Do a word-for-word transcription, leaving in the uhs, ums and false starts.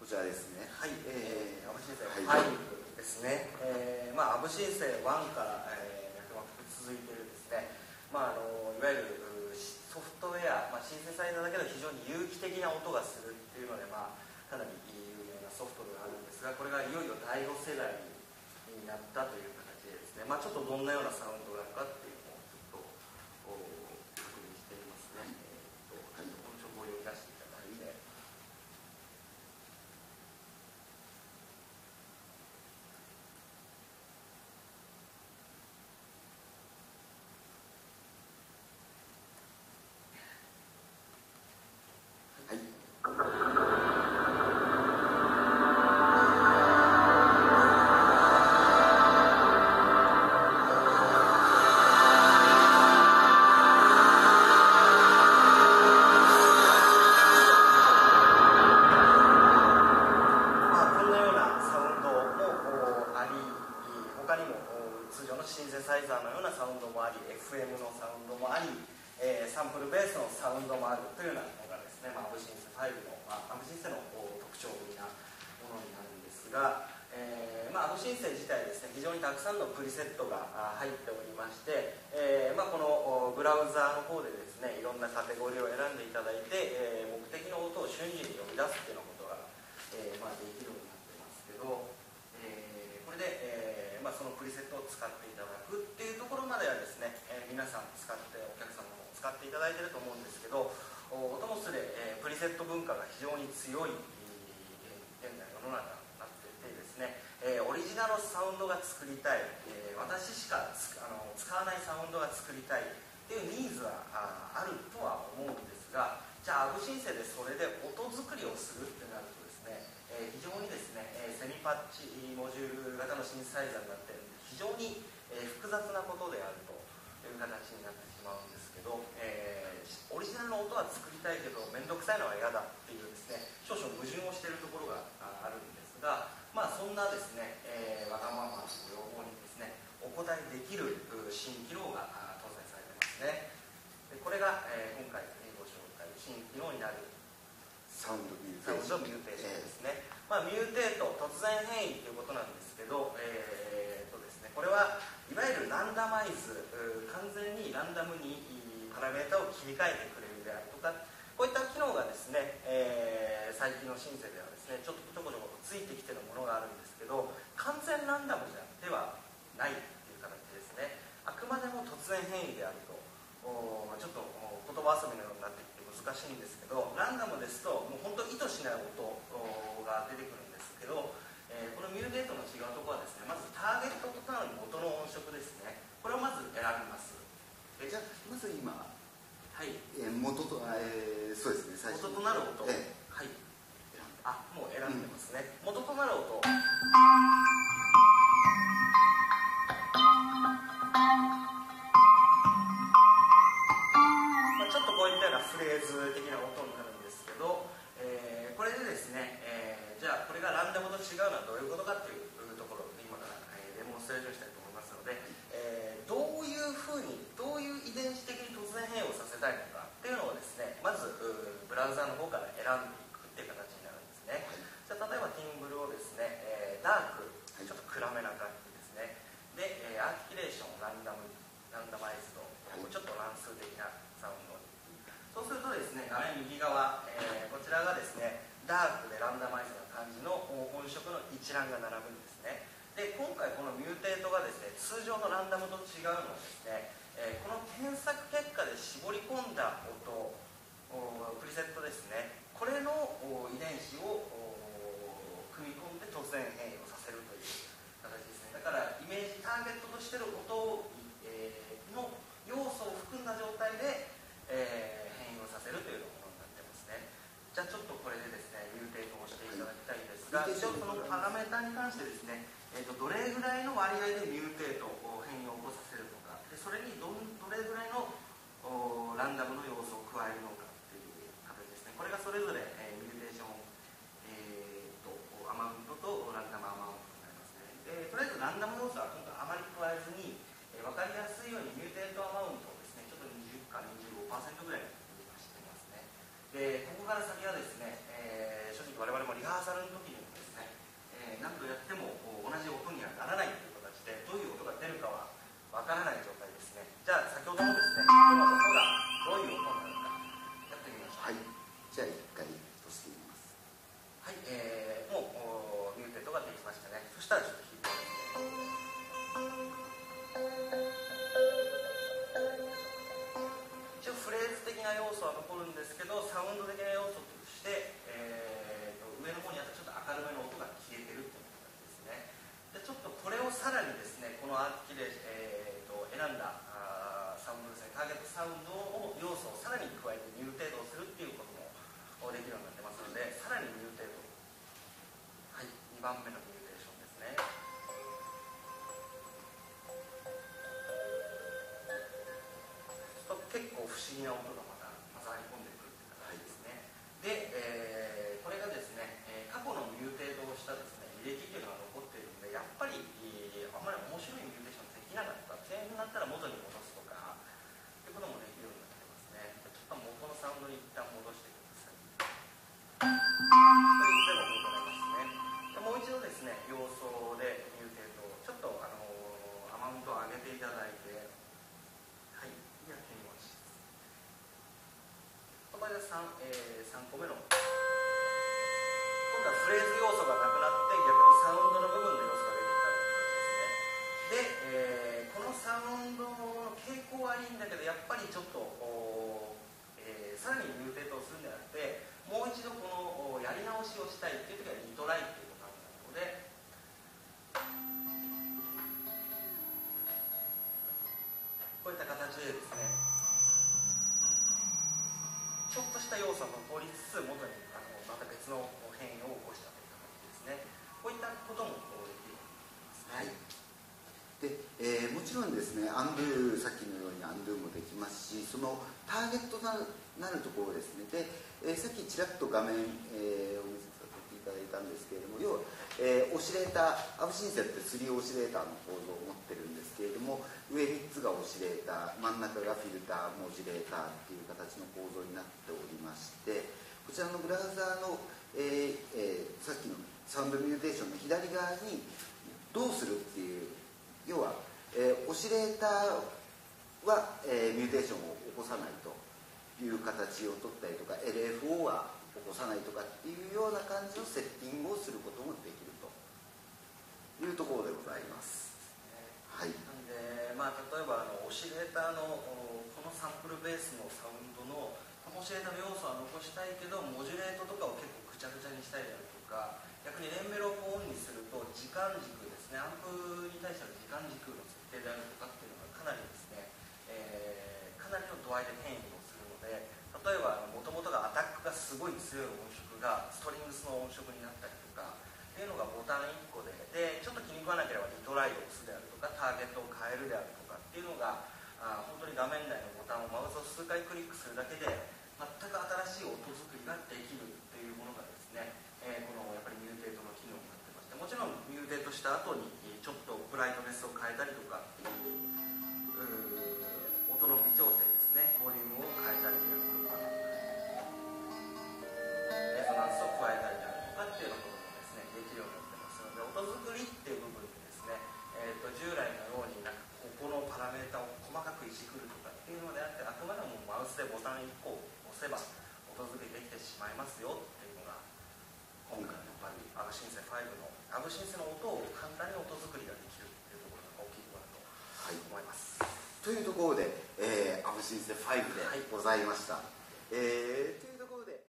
ちらですね。 はい、えー、アブ申請ファイブですね。えー、まあアブ申請ワンから、えー、脈々と続いているですね。まああのいわゆるソフトウェア、まあ、シンセサイザーだけど非常に有機的な音がするっていうので、まあかなり有名なソフトではあるんですが、これがいよいよだいご世代になったという形でですね。まあちょっとどんなようなサウンドなのかっていうのをちょっと確認していますね。えー、とちょっとこの情報を読み出していただいて。プリセットが入っておりまして、えーまあ、このブラウザーの方でですねいろんなカテゴリーを選んでいただいて、えー、目的の音を瞬時に呼び出すっていうようなことが、えーまあ、できるようになってますけど、えー、これで、えーまあ、そのプリセットを使っていただくっていうところまではですね、えー、皆さん使ってお客様も使っていただいていると思うんですけど、音もすで、えー、プリセット文化が非常に強い現代世の中になっていてですね、えー、オリジナルサウンドが作りたい、えー、私しかつあの使わないサウンドが作りたいっていうニーズは あ, あるとは思うんですが、じゃあアブ申請でそれで音作りをするってなるとですね、えー、非常にですね、えー、セミパッチモジュール型のシンセサイザーになっているので非常に、えー、複雑なことであるという形になってしまうんですけど、えー、オリジナルの音は作りたいけど面倒くさいのは嫌だっていうですね少々矛盾をしているところがあるんですが、まあそんなですね、えー、わがままの要望にですねお答えできる新機能が搭載されてますね。でこれが、えー、今回ご紹介新機能になるサウンドミューテーションミューテーションですね。えー、まあミューテート突然変異ということなんですけど、えー、とですねこれはいわゆるランダマイズ、完全にランダムにパラメータを切り替えてくれるであるとか、こういった機能がですね、えー、最近のシンセではですねちょっとちょこちょことついてきてるものがあるんですけど、完全ランダムではないっていう形ですね。あくまでも突然変異であると、おちょっと言葉遊びのようになってきて難しいんですけど、ランダムですともう本当意図しない音が出てくるんですけど、えー、このミューテートの違うところはですね、まずターゲットとなる音の音色ですね、これをまず選びます。 えじゃあまず今、 はい、 えー、元と、えー、そうですね、最初元となる音、 えー、 はい、あ、もう選んでますね、うん、元となる音、ちょっとこういったようなフレーズ的な音になるんですけど、えー、これでですね、えー、じゃあこれがランダムと違うのはどういうことかというところを今から、えー、デモンストレーションしたいと思いますので、えー、どういうふうにどういう遺伝子的に突然変異をさせたいのかっていうのをですねまずブラウザーの方から選んでいくっていう形になるんですね。じゃあ例えばティンブルをですね、えー、ダークちょっと暗めな感じですね。で、えー、アーティキュレーションランダムランダマイズドちょっと乱数的なサウンド、そうするとですね画面右側、えー、こちらがですねダークでランダマイズな感じの音色の一覧が並ぶんですね。で今回このミューテートがですね通常のランダムと違うのはですね、えー、この検索結果で絞り込んだ音プリセットですね、これの遺伝子を組み込んで突然変異をさせるという形ですね。だからイメージターゲットとしての音を、えー、の要素を含んだ状態で、えー、変異をさせるというものになってますね。じゃあちょっとこれでですねミューテートをしていただきたいんですが、一応そのパラメータに関してですね、えー、とどれぐらいの割合でミューテート変異を起こさせるのか、でそれに ど, どれぐらいのランダムの要素を加えるのかっていう形ですね。これがそれぞれ、えー、ミューテーション、えー、とアマウントとランダムアマウントになりますね。でとりあえずランダム要素は今回あまり加えずに、えー、分かりやすいようにミューテートアマウントをですねちょっとにじゅうからにじゅうごパーセントぐらいにしてますね。でここから先はですね、えー、正直我々もリハーサルの時にもですね、えー、何度やっても同じ音にはならないという形で、どういう音が出るかはわからない状態ですね。じゃあ先ほどのですね、この音がどういう音になるかやってみましょう。 はい、じゃあ一回としてみます。 はい、えー、もうミューテッドができましたね。そしたらちょっと弾いてみますね。一応フレーズ的な要素は残るんですけど、サウンド的な要素として、えー、と上の方にあったちょっと明るめの音が消えてるっていう形ですね。でちょっとこれをさらにですね、このアーキレ、えー、と選んだあサウンドですね、ターゲットサウンドを要素をさらに加えてミューテードをするっていうこともできるようになってますので、さらにミューテード、はい、にばんめのミューテーションですね。結構不思議な音がまた混ざり込んでくるって形ですね。で、えー、これがですね、えー、過去のミューテードをしたですね履歴っていうのが残っているので、やっぱり、えー、あんまり面白いミューテーションできなかった点になったら元に戻すとかっていうこともできるようになってますね。ちょっと元のサウンドに一旦戻してください。というでも戻れますね。でもう一度ですね、様相でミューテードをちょっと、あのー、アマウントを上げていただいて、はい、やってみます。これで 3,、えー、さんこめの、今度はフレーズ要素がなくなって逆にサウンドの部分の要素が出てきたという形ですね。で、えー、このサウンドの傾向はいいんだけど、やっぱりちょっと、えー、さらにミューテートをするんじゃなくて、もう一度このやり直しをしたいっていう時はリトライっていうことなので、こういった形でですね、ちょっとした要素を残りつつ元にあのまた別の変異を起こしたという形ですね。こういったこともできるようになりますね。 はい。で、えー、もちろんですね、アンドゥ、さっきのようにアンドゥもできますし、そのターゲットなる、なるところですね。で、えー、さっきちらっと画面、えー、お見せさせていただいたんですけれども、要は、えー、オシレーター、アブシンセってスリーオシレーターの構造を持ってるんですけれども、上みっつがオシレーター、真ん中がフィルター、モジュレーターっていう形の構造になっておりまして、こちらのブラウザーの、えーえー、さっきのサウンドミューテーションの左側にどうするっていう、要は、えー、オシレーターは、えー、ミューテーションを起こさないという形を取ったりとか、 エルエフオー は起こさないとかっていうような感じのセッティングをすることもできるというところでございます。はい、 なんで、まあ、例えばあのオシレーターのこのサンプルベースのサウンドのオシレーターの要素は残したいけど、モジュレートとかを結構ぐちゃぐちゃにしたりだとか、逆にエンベロープオンにすると時間軸ですね、アンプに対しての時間軸の設定であるとかっていうのがかなりですね、えー、かなりの度合いで変異をするので、例えばもともとがアタックがすごい強い音色がストリングスの音色になったりとかっていうのがボタンいっこで、でちょっと気に食わなければリトライを押すであるとか、ターゲットを変えるであるとかっていうのが、あ本当に画面内のボタンをマウスを数回クリックするだけで全く新しい音作りができるっていうものがですね、えー、このやっぱりミューテートの機能になってまして、もちろんミューテートした後にちょっとブライトネスを変えたりとかっていう音の微調整ですね、ボリュームを変えたりであるとか、レゾナンスを加えたりであるとかっていうようなこともですねできるようになってますので、音作りっていう部分でですね、えー、と従来のようになんかここのパラメータを細かくいじくるとかっていうのであって、あくまでもマウスでボタンいっこを押せば音作りできてしまいますよっていうのが今回のやっぱりアブシンセファイブのアブシンセの音を簡単に音作りができるっていうところが大きいところだと思います。 はい、というところで、えー、アブシンセファイブでございました。はい、えー